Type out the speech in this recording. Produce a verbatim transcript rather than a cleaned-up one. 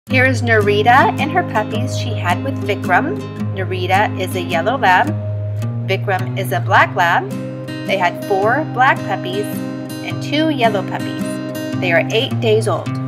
Here is Nerita and her puppies she had with Vikram. Nerita is a yellow lab. Vikram is a black lab. They had four black puppies and two yellow puppies. They are eight days old.